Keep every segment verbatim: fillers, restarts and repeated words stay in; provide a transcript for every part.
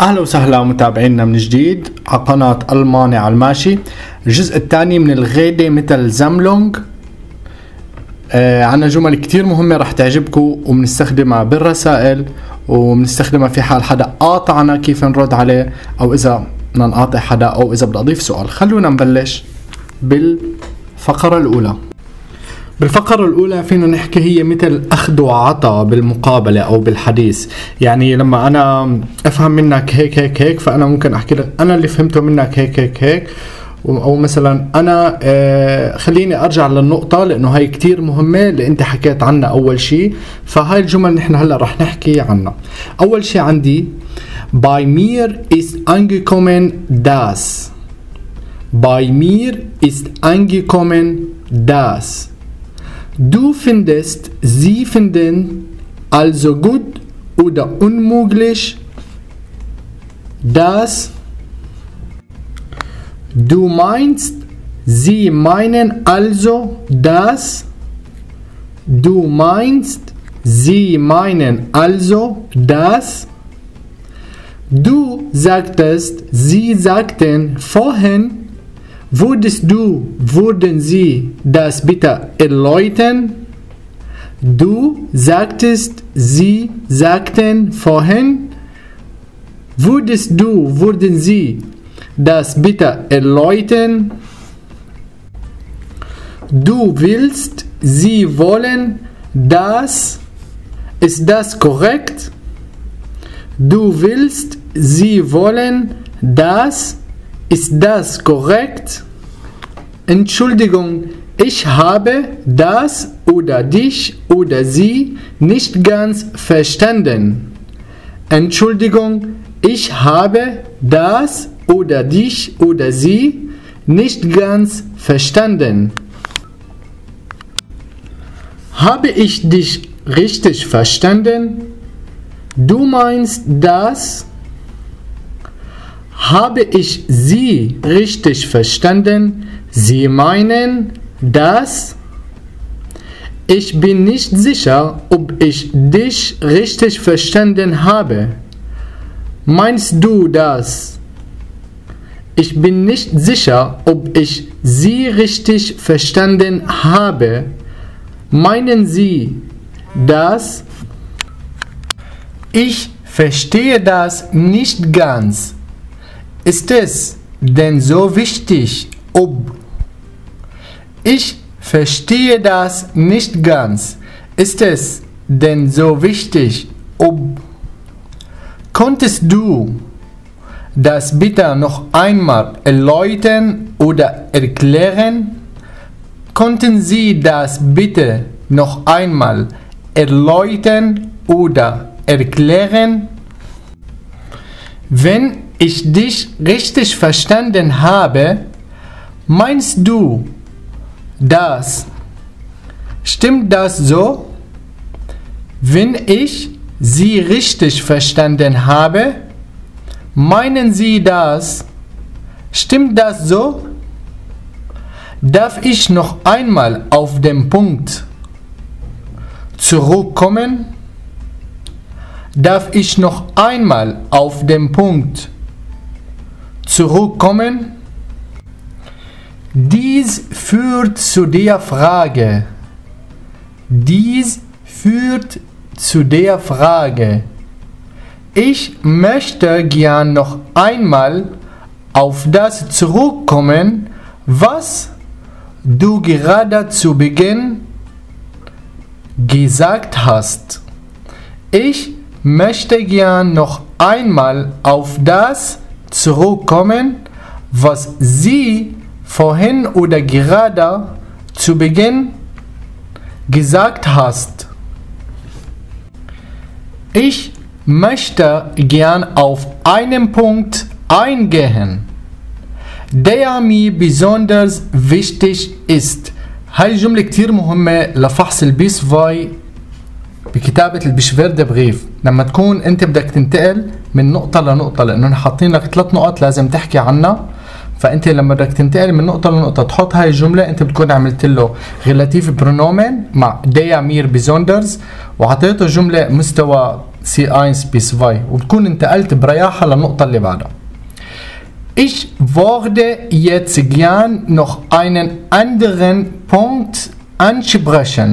أهلا وسهلا متابعينا من جديد على قناة ألماني على الماشي. الجزء الثاني من الغيدة مثل زاملونج. آه عنا جمل كتير مهمة رح تعجبكم وبنستخدمها بالرسائل وبنستخدمها في حال حدا قاطعنا كيف نرد عليه أو إذا بدنا نقاطع حدا أو إذا بدي أضيف سؤال. خلونا نبلش بالفقرة الأولى. بالفقرة الأولى فينا نحكي هي مثل أخذ وعطاء بالمقابلة أو بالحديث. يعني لما أنا أفهم منك هيك هيك هيك فأنا ممكن أحكي لك أنا اللي فهمته منك هيك هيك هيك، أو مثلا أنا آه خليني أرجع للنقطة لأنه هاي كتير مهمة اللي أنت حكيت عنها أول شيء. فهاي الجمل نحن هلأ رح نحكي عنها. أول شيء عندي Bei mir ist angekommen das. Bei mir ist angekommen das. Du findest, sie finden also gut oder unmöglich, dass du meinst, sie meinen also das. Du meinst, sie meinen also das. Du sagtest, sie sagten vorhin. Würdest du, würden Sie das bitte erläutern? Du sagtest, Sie sagten vorhin. Würdest du, würden Sie das bitte erläutern? Du willst, Sie wollen das. Ist das korrekt? Du willst, Sie wollen das. Ist das korrekt? Entschuldigung, ich habe das oder dich oder sie nicht ganz verstanden. Entschuldigung, ich habe das oder dich oder sie nicht ganz verstanden. Habe ich dich richtig verstanden? Du meinst das? Habe ich Sie richtig verstanden? Sie meinen das? Ich bin nicht sicher, ob ich dich richtig verstanden habe. Meinst du das? Ich bin nicht sicher, ob ich Sie richtig verstanden habe. Meinen Sie das? Ich verstehe das nicht ganz. Ist es denn so wichtig, ob? Ich verstehe das nicht ganz. Ist es denn so wichtig, ob? Konntest du das bitte noch einmal erläutern oder erklären? Konnten Sie das bitte noch einmal erläutern oder erklären? Wenn ich dich richtig verstanden habe, meinst du das? Stimmt das so? Wenn ich Sie richtig verstanden habe, meinen Sie das? Stimmt das so? Darf ich noch einmal auf den Punkt zurückkommen? Darf ich noch einmal auf den Punkt zurückkommen? Dies führt zu der Frage. Dies führt zu der Frage. Ich möchte gern noch einmal auf das zurückkommen, was du gerade zu Beginn gesagt hast. Ich möchte gern noch einmal auf das zurückkommen, was Sie vorhin oder gerade zu Beginn gesagt hast. Ich möchte gern auf einen Punkt eingehen, der mir besonders wichtig ist. هاي جملة كتير مهمة لفحص البيس فاي بكتابة البشفيردة بغيف. لما تكون انت بدك تنتقل من نقطة لنقطة، لانه نحن حاطين لك ثلاث نقط لازم تحكي عنها، فانت لما بدك تنتقل من نقطة لنقطة تحط هاي الجملة انت بتكون عملت له ريلاتيف برونومن مع ديا مير بيزوندرز وعطيته جملة مستوى سي واحد bis zwei وبتكون انتقلت برياحة للنقطة اللي بعدها. Ich würde jetzt gern noch einen anderen Punkt ansprechen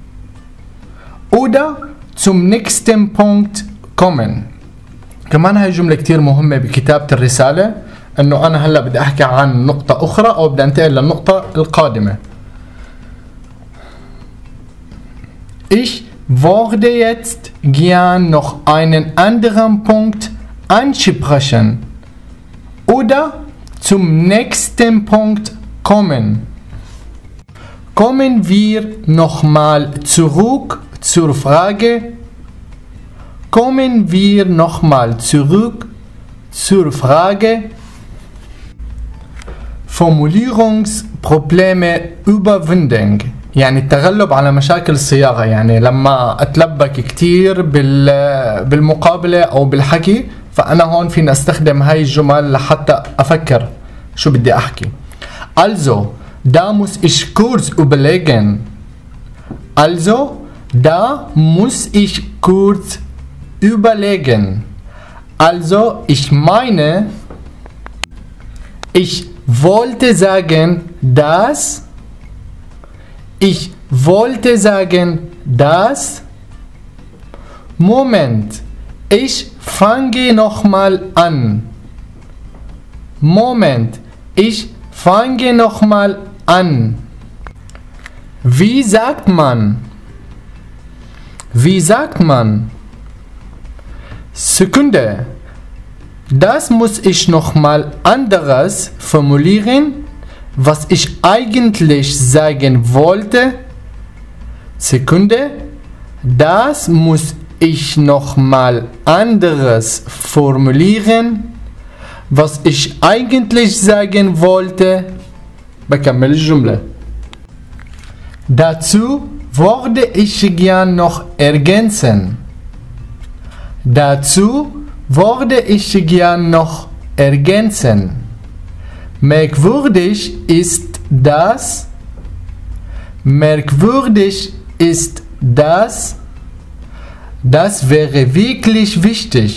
oder zum nächsten Punkt kommen. كمان هاي جملة كتير مهمة بكتابة الرسالة، انه انا هلا بدي احكي عن نقطة اخرى او بدي انتقل للنقطة القادمة. Ich würde jetzt gern noch einen anderen Punkt ansprechen oder zum nächsten Punkt kommen. Kommen wir nochmal zurück zur Frage. Kommen wir nochmal zurück zur Frage. Formulierungsprobleme überwinden، يعني التغلب على مشاكل الصياغة. يعني لما أتلبك كتير بالمقابلة أو بالحكي، فأنا هون فينا أستخدم هاي الجمل لحتى أفكر شو بدي أحكي. Also, da muss ich kurz überlegen. Also, da muss ich kurz überlegen. Also, ich meine, ich wollte sagen, dass ich wollte sagen, dass Moment, ich fange nochmal an. Moment, ich fange nochmal an. Wie sagt man? Wie sagt man? Sekunde. Das muss ich nochmal anderes formulieren, was ich eigentlich sagen wollte. Sekunde. Das muss ich nochmal anderes formulieren, was ich eigentlich sagen wollte. بكمل الجملة. Dazu würde ich gern noch ergänzen. Dazu würde ich gern noch ergänzen. Merkwürdig ist das. Merkwürdig ist das. Das wäre wirklich wichtig.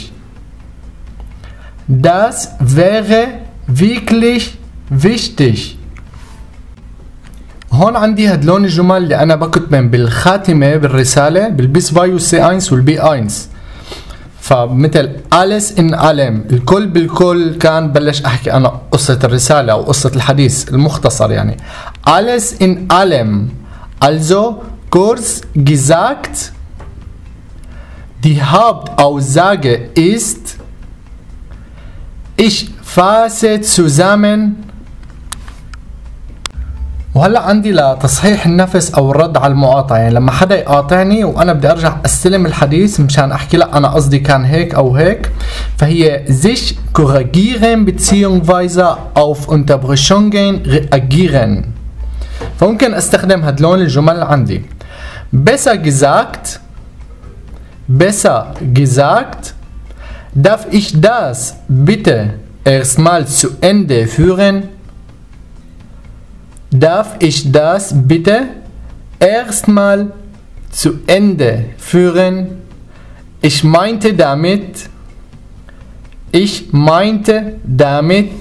Das wäre wirklich wichtig. هون عندي هدلون الجمل اللي أنا بكتبهم بالخاتمة بالرسالة بالبيس فايو سي واحد والبي واحد. فمثل alles in allem، الكل بالكل، كان بلش أحكي أنا قصة الرسالة أو قصة الحديث المختصر يعني. Alles in allem. Also kurz gesagt, die Hauptaussage ist, ich fasse zusammen. وهلا عندي لتصحيح النفس او الرد على المقاطعه، يعني لما حدا يقاطعني وانا بدي ارجع استلم الحديث مشان احكي لا انا قصدي كان هيك او هيك، فهي sich korrigieren beziehungsweise auf Unterbrechungen reagieren. فممكن استخدم هدلون الجمل عندي. Besser gesagt, besser gesagt, darf ich das bitte erstmal zu Ende führen? Darf ich das bitte erstmal zu Ende führen? Ich meinte damit, ich meinte damit,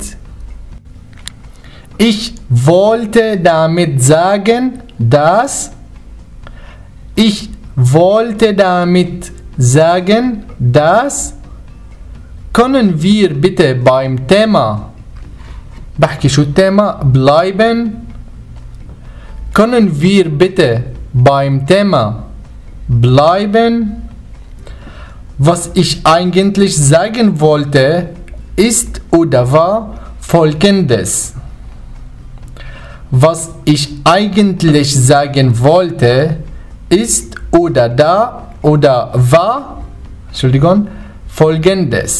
ich wollte damit sagen, dass, ich wollte damit sagen, dass, können wir bitte beim Thema, بحكي شو التيمة bleiben? Können wir bitte beim Thema bleiben? Was ich eigentlich sagen wollte, ist oder war Folgendes. Was ich eigentlich sagen wollte, ist oder da oder war, Entschuldigung, Folgendes.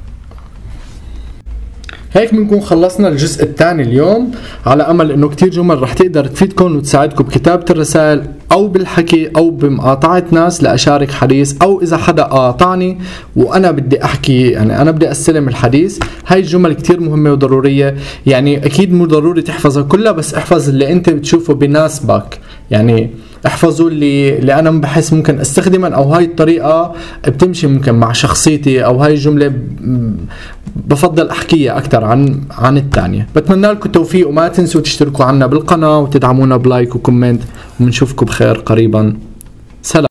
هيك بنكون خلصنا الجزء الثاني اليوم، على امل انه كتير جمل رح تقدر تفيدكم وتساعدكم بكتابة الرسائل او بالحكي او بمقاطعة ناس لاشارك حديث، او اذا حدا قاطعني وانا بدي احكي يعني انا بدي استلم الحديث. هاي الجمل كتير مهمة وضرورية، يعني اكيد مو ضروري تحفظها كلها، بس احفظ اللي انت بتشوفه بيناسبك. يعني احفظوا اللي, اللي أنا بحس ممكن استخدمها، أو هاي الطريقة بتمشي ممكن مع شخصيتي، أو هاي الجملة بفضل أحكيها أكتر عن عن الثانية. بتمنى لكم التوفيق، وما تنسوا تشتركوا عنا بالقناة وتدعمونا بلايك وكومنت، وبنشوفكم بخير قريبا. سلام.